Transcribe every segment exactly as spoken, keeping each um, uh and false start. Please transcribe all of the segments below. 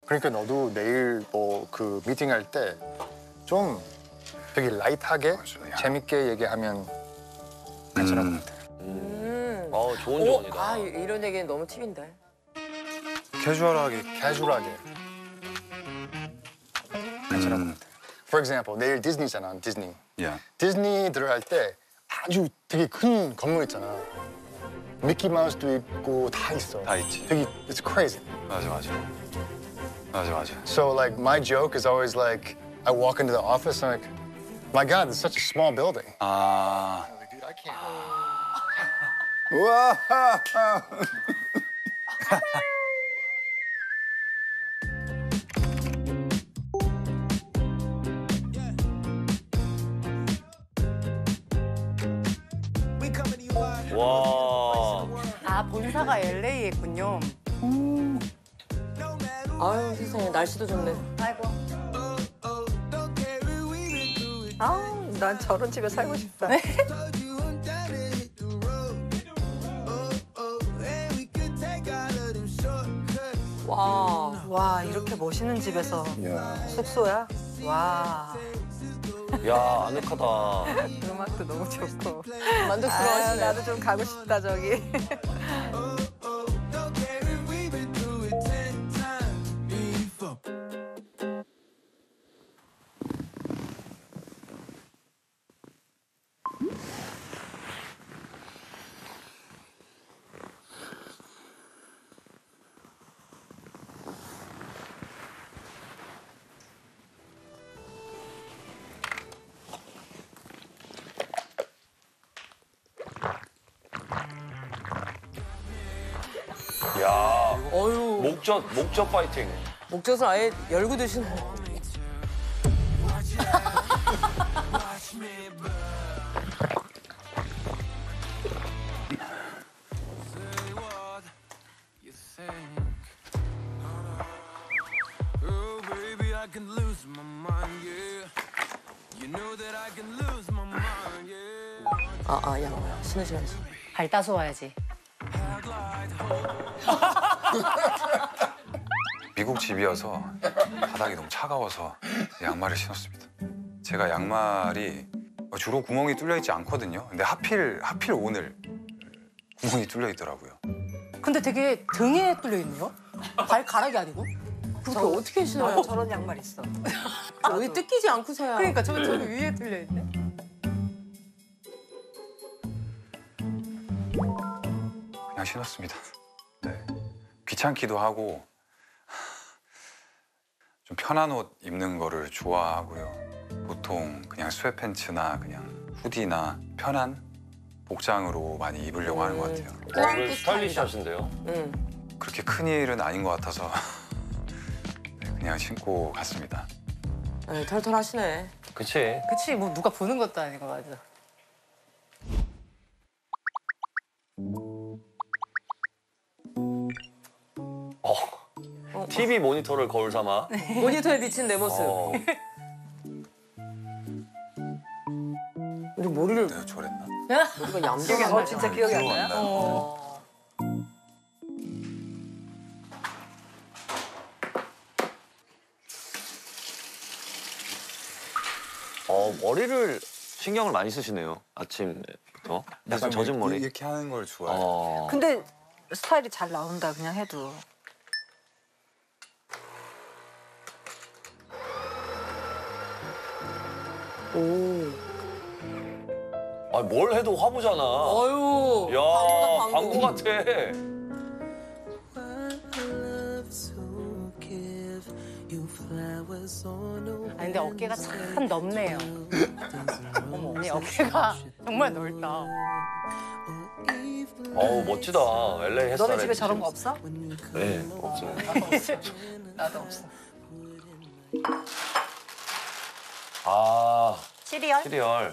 그러니까 너도 내일 뭐 그 미팅 할 때 좀 되게 라이트하게 재밌게 얘기하면 괜찮을 것 같아. 음. 어, 좋은 오, 조언이다. 아, 이런 얘기는 너무 팁인데. 캐주얼하게, 캐주얼하게. 괜찮을 것 같아. For example, 내일 디즈니잖아, 디즈니. Yeah. 디즈니 들어갈 때 아주 되게 큰 건물 있잖아. 미키 마우스도 있고 다 있어. 다 있지. 되게 it's crazy. 맞아, 맞아. 맞아, 맞아. So like my joke is always like I walk into the office and I'm like, my God, it's such a small building. 아. Dude, I can't. 우와. 와. 아, 본사가 엘에이에 있군요. 아유, 세상에, 날씨도 좋네. 아이고. 아우, 난 저런 집에 살고 싶다. 와. 와, 이렇게 멋있는 집에서 숙소야? 와, 야, 아늑하다. 음악도 너무 좋고. 아, 아, 만족스러워하시네. 나도 좀 가고 싶다, 저기. 야, 어유, 목젖, 목젖 파이팅. 목젖을 아예 열고 드시네. 아, 아, 야, 신으셔야지. 발 따서 와야지. 미국 집이어서 바닥이 너무 차가워서 양말을 신었습니다. 제가 양말이 주로 구멍이 뚫려 있지 않거든요. 근데 하필 하필 오늘 구멍이 뚫려 있더라고요. 근데 되게 등에 뚫려 있네요? 발가락이 아니고? 그렇게 어떻게 신어요? 나도 저런 양말 있어. 여기 뜯기지 않고서야. 그러니까 저기 저기 위에 뚫려 있네. 그냥 신었습니다. 네. 귀찮기도 하고 좀 편한 옷 입는 거를 좋아하고요. 보통 그냥 스웨트팬츠나 그냥 후디나 편한 복장으로 많이 입으려고 하는 것 같아요. 어, 그래, 스타일리시하신데요? 응. 그렇게 큰 일은 아닌 것 같아서 네, 그냥 신고 갔습니다. 네, 털털하시네. 그치. 그치, 뭐 누가 보는 것도 아니고, 맞아. 어, 티비 모니터를 거울 삼아. 모니터에 비친 내 모습. 어. 우리 머리를 내가 저랬나? 머리가 얌전한 어, 진짜 기억이 안 나요? 어. 어, 머리를 신경을 많이 쓰시네요. 아침부터. 약간 젖은 머리. 이렇게 하는 걸 좋아해요. 어. 근데 스타일이 잘 나온다, 그냥 해도. 오. 아, 뭘 해도 화보잖아. 어유. 야, 광고다, 광고 같아. 아, 근데 어깨가 참 넓네요. 어머, 언니 어깨가 정말 넓다. 어우, 멋지다. 엘에이 햇살에. 너네 집에 저런 거 없어? 네, 없어요. 나도 없어. 아, 시리얼? 시리얼.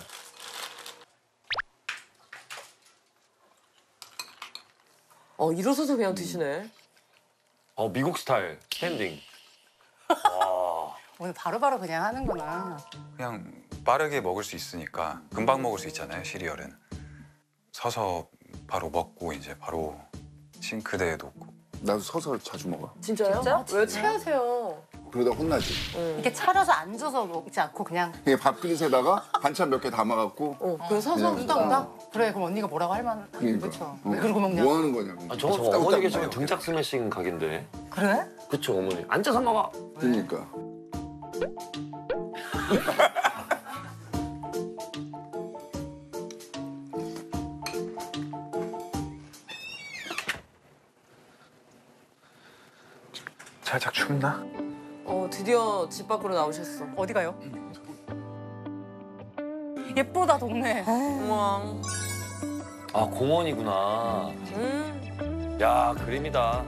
어, 일어서서 그냥 드시네. 어, 미국 스타일. 스탠딩. 와. 오늘 바로바로 그냥 하는구나. 그냥 빠르게 먹을 수 있으니까 금방 먹을 수 있잖아요, 시리얼은. 서서 바로 먹고 이제 바로 싱크대에 놓고 나도 서서 자주 먹어. 진짜요? 진짜? 왜 체하세요? 그러다 혼나지. 이렇게 차려서 앉아서 먹지 않고 그냥 그냥 밥그릇에다가 반찬 몇 개 담아갖고. 어, 그래 서서 그냥, 후닥후닥? 그래 그럼 언니가 뭐라고 할 만한 그러니까. 그렇죠. 어. 왜 그러고 먹냐? 뭐 하는 거냐고. 아, 저, 저 후딱후딱 어머니 계시면 봐요. 등짝 스매싱 각인데. 그래? 그쵸, 어머니. 앉아서 먹어. 그러니까. 살짝 춥나? 어 드디어 집 밖으로 나오셨어. 어디 가요? 예쁘다 동네. 우와. 아, 공원이구나. 음. 야, 그림이다.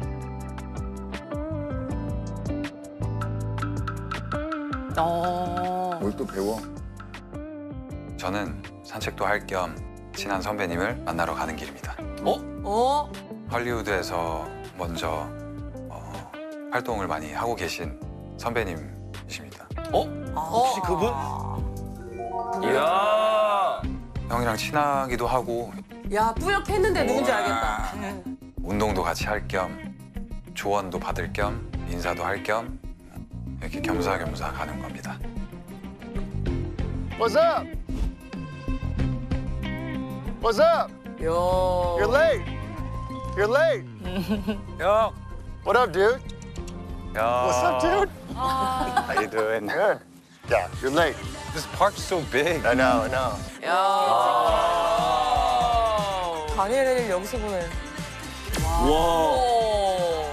어. 뭘 또 배워? 저는 산책도 할 겸 친한 선배님을 만나러 가는 길입니다. 어? 헐리우드에서 먼저 어, 활동을 많이 하고 계신 선배님이십니다. 어? 혹시 그분? 이야. 형이랑 친하기도 하고 야 뿌옇했는데 누군지 알겠다. 운동도 같이 할 겸 조언도 받을 겸 인사도 할 겸 이렇게 겸사겸사 가는 겁니다. What's up? What's up? 야. You're late. You're late. 형! What up, dude? 형! What's up, dude? How you doing? Good. Yeah, you're late. This park's so big. I know, I know. 야. 다니엘을 여기서 보네. 와.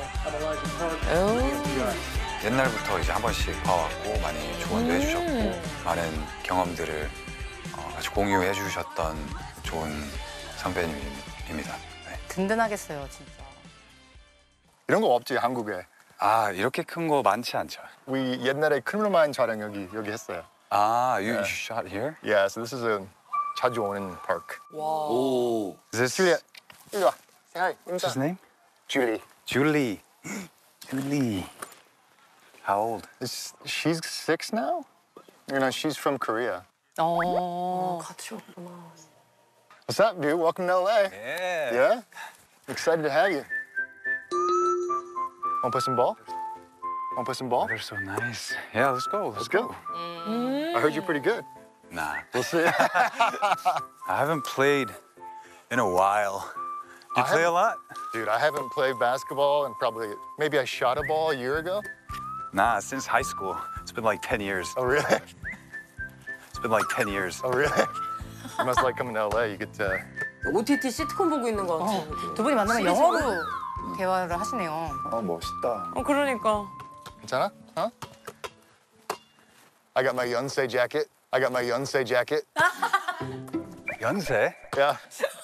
옛날부터 이제 한 번씩 봐왔고 많이 조언도 해주셨고 많은 경험들을 어, 같이 공유해 주셨던 좋은 선배님입니다. 네. 든든하겠어요 진짜. 이런 거 없지, 한국에. 아 이렇게 큰 거 많지 않죠? We 옛날에 크리미널 촬영 여기 여기 했어요. 아, you, you shot here? Yeah, so this is a 자주 오는 park. 오. Is this 줄리아, 이리 와. Hi, What's his name? Julie. Julie. Julie. How old? Is- She's six now? You know, she's from Korea. 어. 같이 왔구나. What's up, dude? Welcome to L A. Yeah. Yeah? Excited to have you. Want to play some ball? Want to play some ball? They're so nice. Yeah, let's go. Let's Let's, go. I heard you're pretty good. Nah, We'll see. I haven't played in a while. You I play a haven't- lot? Dude, I haven't played basketball in probably, maybe I shot a ball a year ago. Nah, since high school. It's been like ten years. Oh, really? It's been like ten years. Oh, really? You must like coming to L A. You get to... 오티티 시트콤 보고 있는 것 같아. 어. 두 분이 만나면 영어로 대화를 하시네요. 아 멋있다. 어 그러니까. 괜찮아? Huh? I got my Yonsei jacket. I got my Yonsei jacket. 연세? Yeah.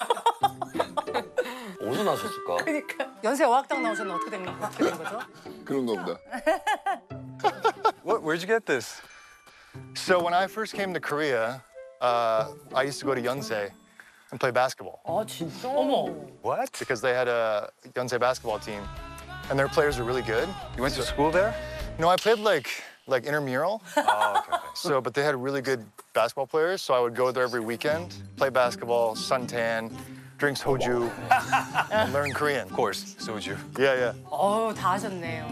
어디서 나셨을까? 연세 어학당 나오셨나 어떻게 된, 어떻게 된 거죠? 그런가 보다. What, where'd you get this? So when I first came to Korea, uh, I used to go to Yonsei and play basketball 아 진짜? 어머. What? because they had a Yonsei basketball team, and their players were really good. You went to school there? No, I played like like intramural. Oh, okay, okay. So, but they had really good basketball players, so I would go there every weekend, play basketball, suntan, drink soju, and learn Korean. Of course, soju. Yeah, yeah. 어우 다 하셨네요.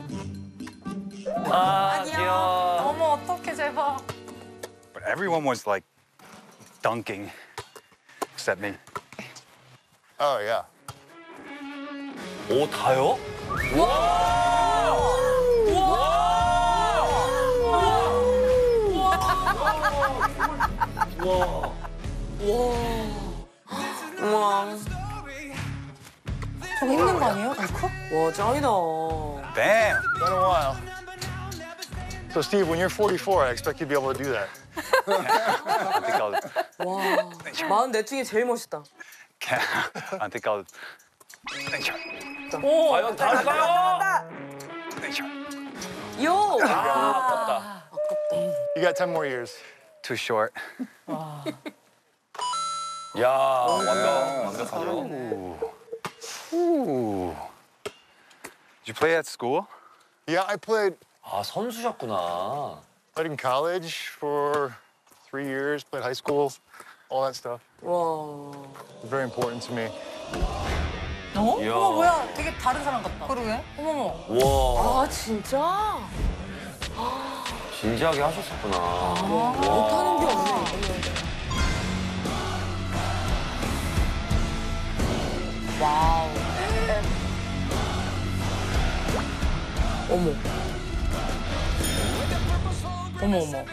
아, 귀여워. 어머 어떡해 제발. But everyone was like dunking, except me. Oh, yeah. 오, 다요? 우와. 저거 힘든 거 아니에요? 덩크? 와 짱이다. Bam! Been a while. So, Steve, when you're forty-four, I expect you to be able to do that. I think I'll. 와. 마흔네 중에 제일 멋있다. I think I'll. 오. 과연 다를까요? 요. 아깝다. You got ten more years. Too short. 야, 완벽, 완벽하죠. Ooh. Did you play at school? Yeah, I played 아, 선수셨구나. played in college for three years, played high school, all that stuff. 와. Very important to me. 어? 이야. 어머 뭐야? 되게 다른 사람 같다. 그러게. 어머머. 와 아 진짜? 진지하게 하셨었구나. 못하는 게 없네. 와우. 어머. 어머 어머.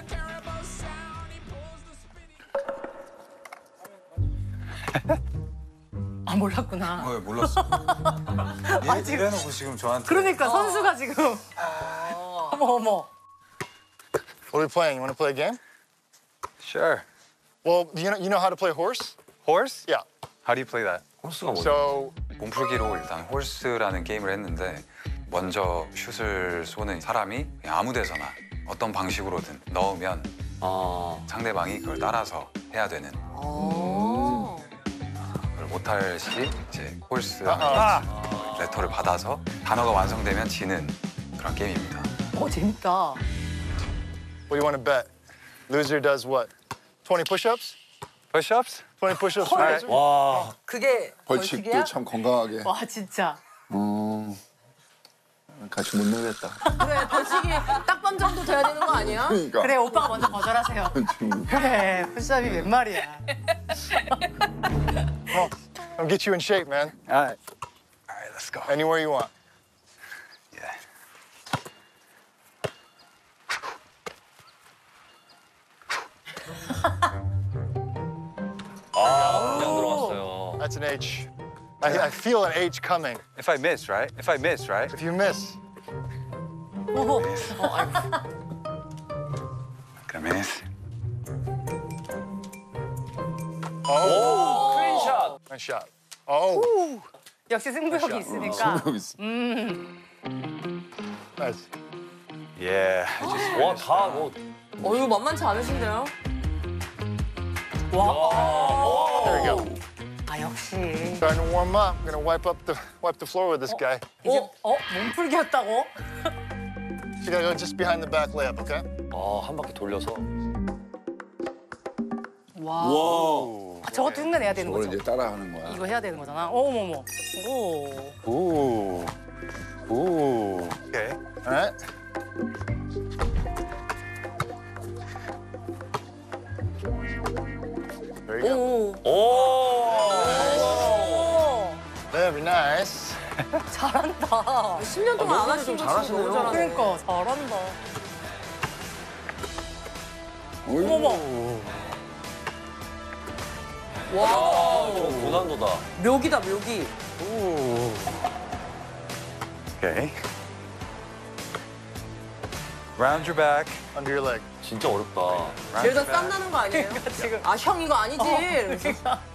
아 몰랐구나. 어, 몰랐어. 이- 이래놓고 지금 저한테. 그러니까 선수가 지금. 어머 어머. What are we playing? You want to play a game? Sure. Well, do you know, you know how to play horse? Horse? Yeah. How do you play that? 홀스가 뭐죠? So 몸풀기로 일단 홀스라는 게임을 했는데 먼저 슛을 쏘는 사람이 그냥 아무 데서나 어떤 방식으로든 넣으면 아, 상대방이 그걸 따라서 해야 되는 아. 그걸 못할 시 이제 홀스 아. 레터를 받아서 단어가 완성되면 지는 그런 게임입니다. 어 재밌다. what do you want to bet? Loser does what? twenty push-ups? Push-ups? twenty push-ups for loser? 와, 그게 벌칙도 벌칙이야? 참 건강하게. 와 진짜. 음, 같이 못 놀겠다. 그래 벌칙이 딱밤 정도 돼야 되는 거 아니야? 그러니까. 그래 오빠가 먼저 거절하세요. 지금 그래 푸시업이 웬 말이야. Come on. I'll get you in shape, man. All right. All right, let's go. Anywhere you want. Yeah. 그냥 들어갔어요. That's an H. I, I feel an H coming. If I miss, right? If I miss, right? If you miss, 오. Gonna miss. 크린샷. nice shot. Oh, 역시 승부욕이 있으니까. 여기 있어. nice. Yeah. I just 와, 다 뭐. 어 이거 만만치 않으신데요? There you go. 아 역시. Starting to warm up. I'm gonna wipe up the wipe the floor with this guy. 이제 어 몸풀기였다고? You gotta go just behind the back layup, okay? 아, 한 바퀴 돌려서. 와. 와. 아, 저것도 흉내내야 되는 오늘 거죠? 이제 따라하는 거야. 이거 해야 되는 거잖아. 어머머머. 오. Ooh. Ooh. Okay. All right. There you go. 오. 오. Very nice. 잘한다. 십 년 동안 안 하신 거 진짜 너무 잘하네. 그러니까 잘한다. 어이구. 어머머. 와. 저 고난도다. 묘기다 묘기. Okay. Round your back. Under your leg. 진짜 어렵다. Round 제일 더 your back. 땀나는 거 아니에요? 지금. 아 형 이거 아니지? 이러면서.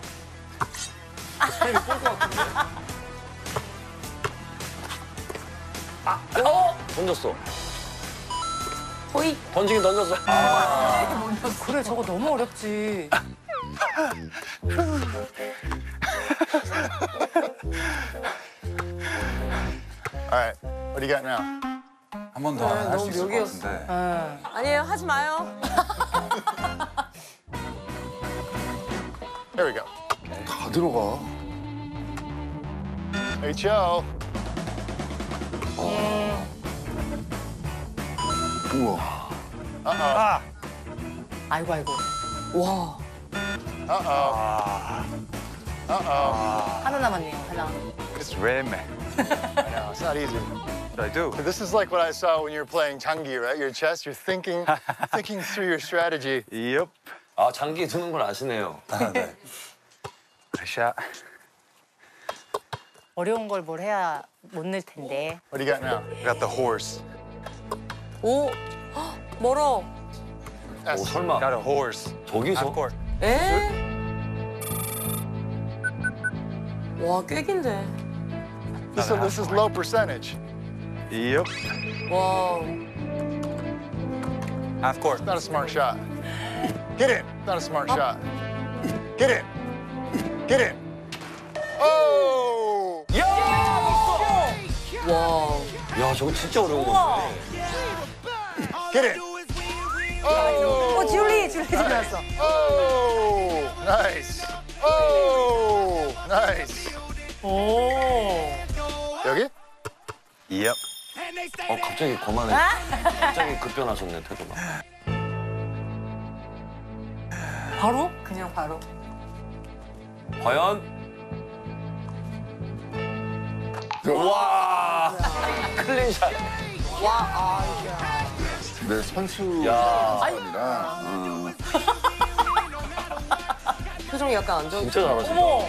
던졌어. 거의 던지긴 던졌어. 그래 저거 너무 어렵지. All right. What do you got now? 한 번 더 할 수 너무 있을 것 묘기였어. 같은데. 응. 아니에요 하지 마요. There we go. 다 들어가. H O. 우와. Uh-oh. 아이고 아이고. 와. Uh-oh. Uh-oh. 하나 남았네요. 하나. It's rim. No, it's not easy. What do I do? This is like what I saw when you were playing Changi, right? Your chess. You're thinking, thinking through your strategy. Yep. 아, 장기 드는 걸 아시네요. Nice shot. 어려운 걸 뭘 해야 못 낼 텐데. What do you got now? I got the horse. 오. 헉, 멀어. 오, S. 설마. Got a horse. 저기서? Half court. 에? 와 꽤 긴데. This is, this is low percentage. Yep. 와. Half court. Not a smart shot. Get in. Not a smart shot. Get in. Get in. Oh! 와. 야, 저거 진짜 어려운 건데. Get in. Oh! 어 줄리 줄리 들어왔어. Oh! Nice. Oh! Nice. 오. 여기? Yep. 어 갑자기 거만해. 갑자기 급변하셨네 태도가. 바로? 그냥 바로. 과연? 와 클린샷. 와, 아, 야. 내 선수 야. 아니라. 어. 표정이 약간 안 좋은. 진짜 잘하신다. 어머.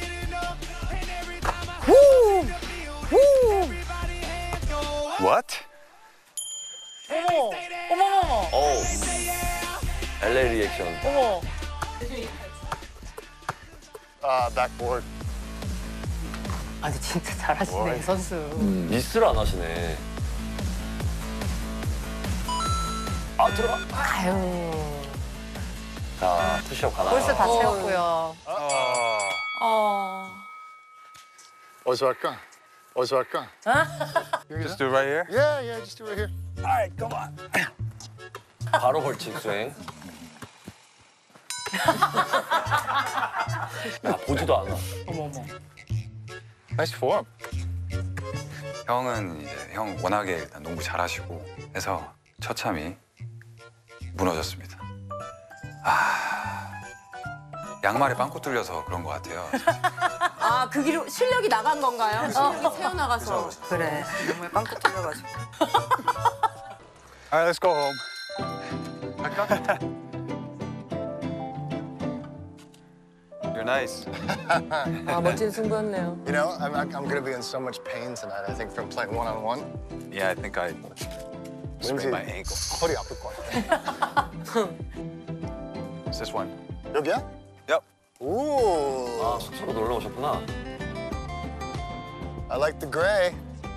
What? 어머. 어머머머. 어우. 엘에이 리액션. 어머. 아, 백보드. 아, 근데 진짜 잘하시네, 이 선수. 미스를 안 하시네. 아 들어가. 아유. 자 푸시업 가나요? 벌써 다 어. 채웠고요. 아. 어디서 할까? 어디서 할까? Just do right here. Yeah, yeah, just do it here. Alright, come on. 바로 벌칙 수행. 야 보지도 않아. 어머머. Nice form. 형은 이제 형 워낙에 일단 농구 잘하시고 해서 처참히 무너졌습니다. 아 양말에 빵꾸 뚫려서 그런 것 같아요. 아, 그 길로 실력이 나간 건가요? 실력이 새어나가서. 그래. 정말 빵꾸 뚫려가지고. Alright, let's go home. You're nice. 아, 멋진 승부였네요. You know, I'm, I'm going to be in so much pain tonight, I think, from playing one-on-one. Yeah, I think I sprained my ankle. 허리 아플 것 같아. It's this one. 여기야? Yep. Ooh, 아 숙소로 놀러 오셨구나. I like the gray.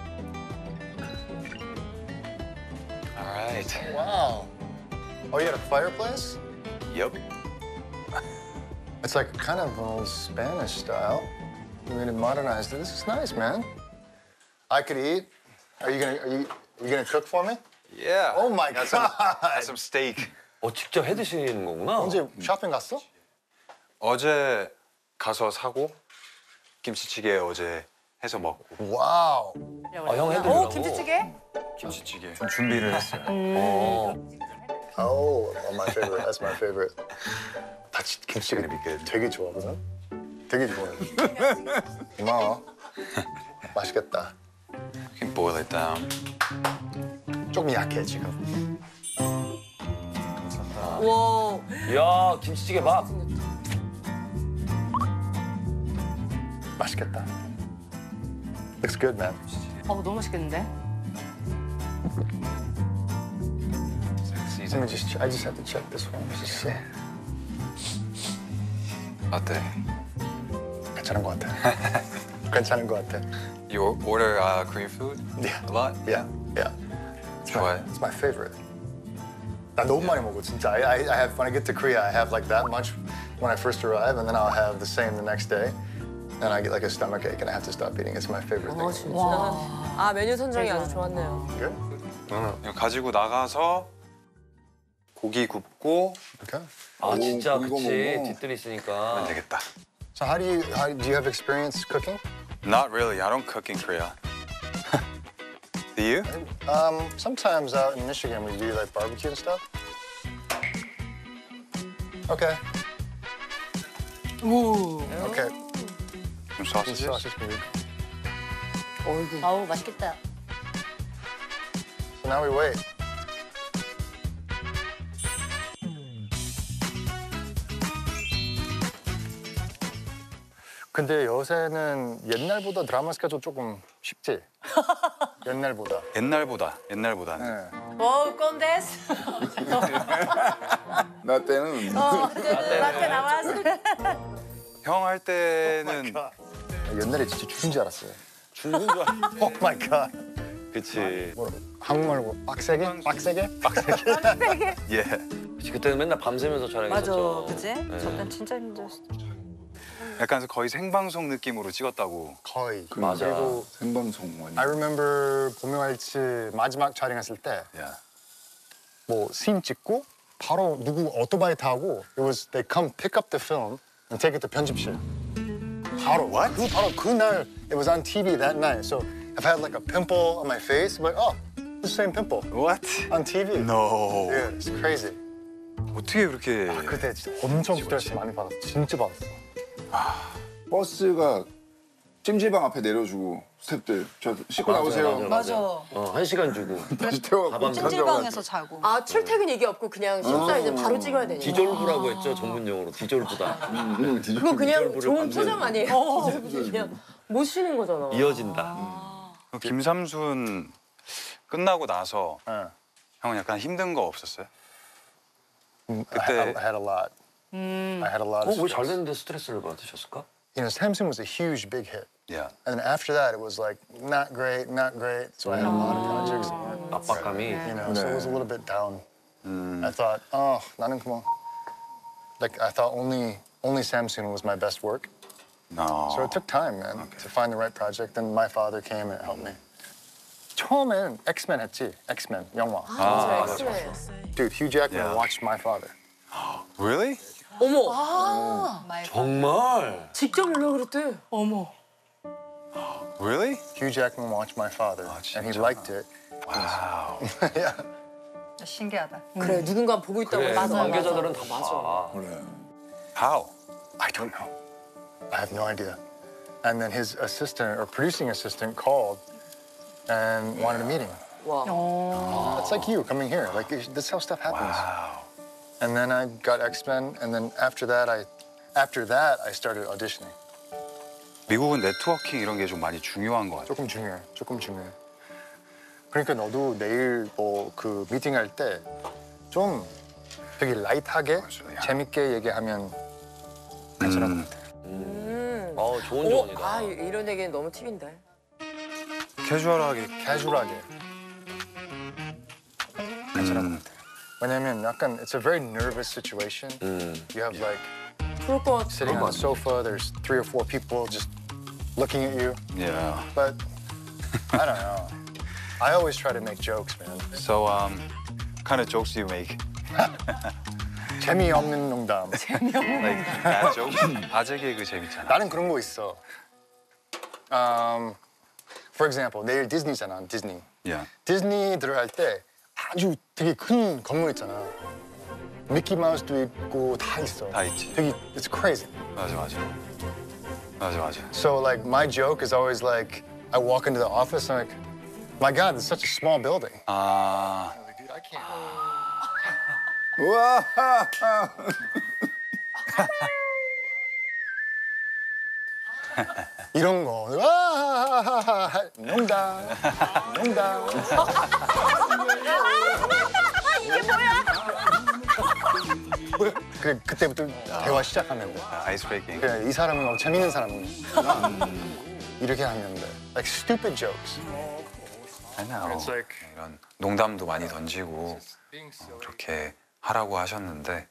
All right. Wow. Oh, you got a fireplace? Yep. It's like kind of an old Spanish style. You made it modernized. This is nice, man. I could eat. Are you gonna are you are you gonna cook for me? Yeah. Oh my Got god. some, got some steak. 어 직접 해 드시는 거구나. 언제 쇼핑 갔어? 어제 가서 사고 김치찌개 어제 해서 먹고 와우. 아 형 해드리라고. 오, 김치찌개? 김치찌개 좀 준비를 했어요. 어. Oh, oh, my favorite. That's my favorite. 다 치- 김치찌개 되게 좋아하거든. 되게 좋아해. 고마워. 맛있겠다. You can boil it down. 조금 약해 지금. 와. 야 김치찌개 밥. 맛있겠다. Looks good, man. 어우, 너무 맛있겠는데? Let me just. ch- I just have to check this one. Let's just see. 어때? 괜찮은 것 같아. 괜찮은 것 같아. You order uh, Korean food Yeah. a lot? Yeah, yeah. 좋아해? It's my favorite. 나 너무 많이 먹어 진짜. I, I, I have when I get to Korea, I have like that much when I first arrive, and then I'll have the same the next day, and I get like a stomach ache, and I have to stop eating. It's my favorite 어, thing. 진짜. 아, 메뉴 선정이 아주 좋았네요. Good. 이거 가지고 나가서 고기 굽고 Okay. 아 진짜 이거 그치 먹어. 뒤뜰 있으니까. 하면 되겠다. So how do you how do you have experience cooking? Not really. I don't cook in Korea. Do you? Um, sometimes out in Michigan we do like barbecue and stuff. Okay. 오. Okay. Some Some sausages? sausage can be. 아우, 맛있겠다. So now we wait. 근데 요새는 옛날보다 드라마 스케줄 조금 쉽지? 옛날보다. 옛날보다 옛날보다는 네. 오, 꼰대스. 나 때는 나한테 나왔어. 형 할 때는 옛날에 진짜 죽은 줄 알았어요. 죽는 줄 알아. 오 마이 갓. 그치. 뭐라 한국말로 빡세게? 빡세게? 빡세게? 예. 그치 그때는 맨날 밤새면서 맞아, 촬영했었죠. 그치? 네. 저땐 진짜 힘들었어. 약간 거의 생방송 느낌으로 찍었다고. 거의. 맞아. 그리고 생방송 완전. I remember 보명알치 마지막 촬영했을 때 Yeah. 뭐 씬 찍고 바로 누구 오토바이 타고 it was they come pick up the film and take it to 편집실. 바로 what? 그 바로 그날 it was on T V that night. So if I had like a pimple on my face, I'm like, oh, the same pimple What? on T V. No. Yeah, it's crazy. 어떻게 그렇게 그때 진짜 엄청 스트레스 많이 받았어. 진짜 받았어. 버스가 찜질방 앞에 내려주고 스태프들 저 씻고 나오세요. 맞아. 어, 한 시간 주고. 다시 태워갖고 찜질방에서 자고. 아 출퇴근 얘기 없고 그냥 식사 이제 바로 찍어야 되니까. 디졸브라고 했죠, 전문 용어로. 디졸브다. 응, 뒤집어. 그거 그냥 디졸브를 좋은 밤새는 표정 아니에요? 그냥 못 쉬는 거잖아. 이어진다. 김삼순 끝나고 나서 네. 형은 약간 힘든 거 없었어요? I, 그때- had, I had a lot. I had a lot 어, of 왜 stress. 잘 됐는데 스트레스를 받으셨을까? You know, Samson was a huge big hit. Yeah. And then after that, it was like not great, not great. So I had a lot of projects. that weren't, 압박감이. You know, so it was a little bit down. I thought, oh, 나는 그만. Like I thought only only Samson was my best work. No. So it took time, man, to find the right project. And my father came and helped me. 처음엔 X-Men 했지, X-Men 영화. 아, 엑스맨. Dude, Hugh Jackman Yeah. watched my father. Really? 어머, 정말? 직접 연락 그랬대. 어머. Really? Hugh Jackman watched my father, and he liked it. 와우. Yeah. 신기하다. 그래, 누군가 보고 있다고 그래, 해서. 관계자들은 다 맞아. 봐. How? I don't know. I have no idea. And then his assistant or producing assistant called and wanted a meeting. 와. It's like you coming here. Like this is how stuff happens. 와우. And then I got X-Men, and then after that, I, after that, I started auditioning. 미국은 네트워킹 이런 게 좀 많이 중요한 것 같아요. 조금 중요해. 조금 중요해. 그러니까 너도 내일 뭐 그 미팅 할 때 좀 되게 라이트하게 재밌게 얘기하면 괜찮을 것 같아. 어, 좋은 오, 조언이다. 아 이런 얘기는 너무 팁인데. 캐주얼하게. 캐주얼하게. 괜찮을 것 같아. 왜냐면 약간 it's a very nervous situation. You have like 그럴 것 같아. sitting on the sofa. There's three or four people just looking at you. Yeah. But I don't know. I always try to make jokes, man. So um, kind of jokes do you make? 재미없는 농담. Like bad jokes? 아재 개그 재밌잖아. 나는 그런 거 있어. Um, for example, 내일 디즈니잖아, 디즈니. Yeah. 디즈니 들어갈 때 아주 되게 큰 건물 있잖아. 미키 마우스도 있고 다 있어. 다 있지. 되게 it's crazy. 맞아 맞아. 맞아 맞아. So like my joke is always like I walk into the office and I'm like, my God, it's such a small building. 아. Dude, I can't. 우와. 이런 거. 아, 농담, 농담. 이게 뭐야? 그 그때부터 대화 시작하면 돼. 아이스 브레이킹. 그냥 이 사람은 너무 재밌는 사람이야. 이렇게 하면 돼. Like stupid jokes. I know. It's like- 이런 농담도 많이 던지고 어, 그렇게 하라고 하셨는데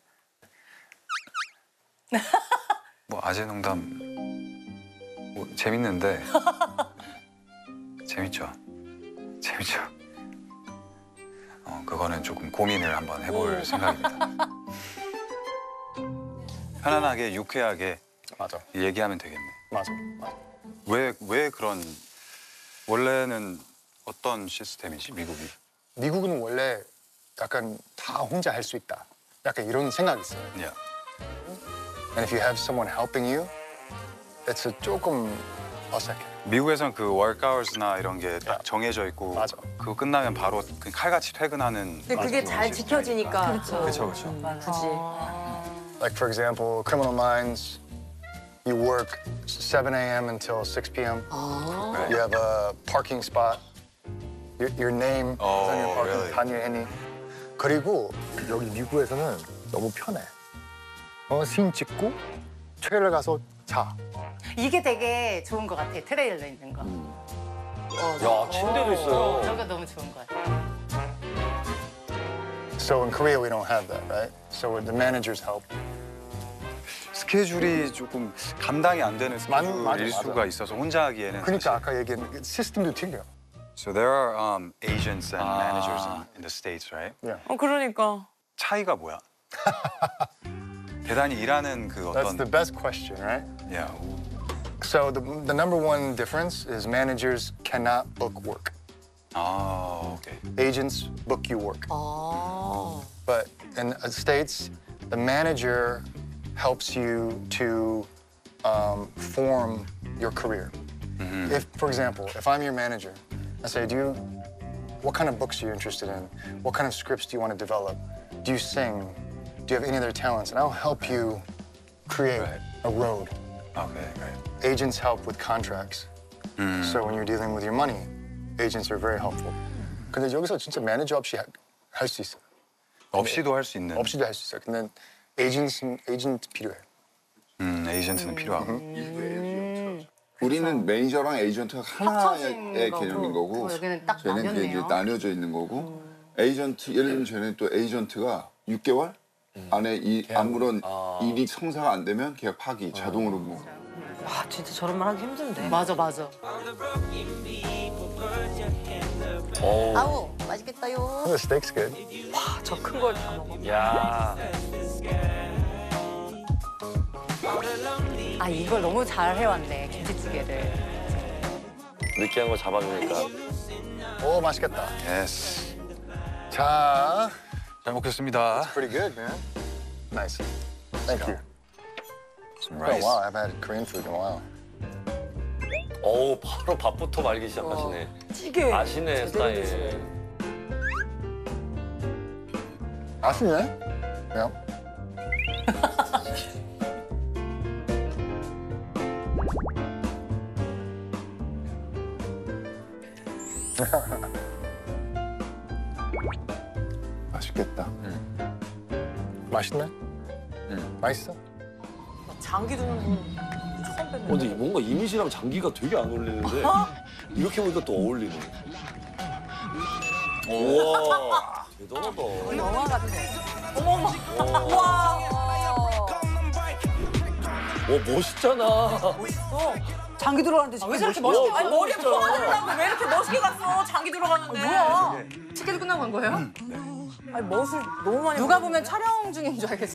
뭐 아재 농담 뭐 재밌는데 재밌죠. 재밌죠. 어 그거는 조금 고민을 한번 해볼 생각입니다. 편안하게 유쾌하게 맞아, 얘기하면 되겠네. 맞아, 맞아. 왜 왜 그런 원래는 어떤 시스템이지 미국이? 미국은 원래 약간 다 혼자 할 수 있다. 약간 이런 생각이 있어요. Yeah. And if you have someone helping you, it's a 조금 어색해. 미국에선 그 work hours나 이런 게 딱 정해져 있고 맞아. 그거 끝나면 바로 그냥 칼같이 퇴근하는. 근데 그게 잘 지켜지니까. 그렇죠. 그렇죠. 굳이. Like for example, Criminal Minds, you work seven a m until six p m You have a parking spot. Your, your name is on your Oh, parking. really? 다니엘이. 그리고 여기 미국에서는 너무 편해. 어, 씬 찍고 트레일러 가서 자. 이게 되게 좋은 것 같아. 트레일러 있는 거. 야, 침대도 있어요. 저거 너무 좋은 것 같아. So in Korea we don't have that, right? So the managers help. 스케줄이 조금 감당이 안 되는 맞- 스케줄일 맞아, 수가 맞아. 있어서 혼자 하기에는. 그러니까 아까 얘기한 시스템도 틀려. So there are um, agents and 아. managers in, in the states, right? Yeah. 어 그러니까. 차이가 뭐야? 대단히 일하는 그 That's 어떤. the best question, right? Yeah. So the, the number one difference is managers cannot book work. 아, 오케이. Agents book you work. 아. But in the States, the manager helps you to um, form your career. If, for example, if I'm your manager, I say, do you, what kind of books are you interested in? What kind of scripts do you want to develop? Do you sing? Do you have any other talents? And I'll help you create Right. a road. 오케이, right. Agents help with contracts. So when you're dealing with your money, agents are very helpful. 근데 여기서 진짜 매니저 없이 할 수 있어요. 없이도 할 수 있는. 없이도 할 수 있어요. 근데 에이전트 에이전트 필요해. 음, 에이전트는 필요하고. 우리는 매니저랑 에이전트가 합쳐진 하나의 거고, 개념인 거고 어, 여기는 딱 쟤는 이게 이제 나뉘었네요. 나뉘어져 있는 거고 에이전트 예를 들면 쟤는 또 에이전트가 육 개월 안에 이 아무런 일이 성사가 안 되면 계약 파기 자동으로 뭐 와 진짜 저런 말 하기 힘든데. 맞아 맞아. 어. 아우 맛있겠다요. The steak's good. 저 큰 걸 다 먹어. 야. 아 이걸 너무 잘 해왔네 김치찌개를. 느끼한 거 잡아주니까. 오 맛있겠다. 예스. 자, 잘 먹겠습니다. pretty good, man. Nice. Thank you. Some It's been a rice. while. I haven't had Korean food in a while. 어우, 바로 밥부터 말기 시작하시네. 찌개. 아시네, 스타일. 아시네? Yeah. 맛있겠다. 맛있네? 맛있어? 장기 두는 분 처음 뵙는. 어, 근데 뭔가 이미지랑 장기가 되게 안 어울리는데 이렇게 보니까 또 어울리네. 우와, 대단하다. 영화 같아. 어머머. 와. 와, 멋있잖아. 장기 들어가는데 지금 왜 저렇게 멋있어? 멋있게? 아니 머리에 진짜. 뭐가 들어가고 왜 이렇게 멋있게 갔어? 장기 들어가는데. 뭐야? 치킨도 끝나고 간 거예요? 아니 멋을 너무 많이. 누가 보면 촬영 중인 줄 알겠어.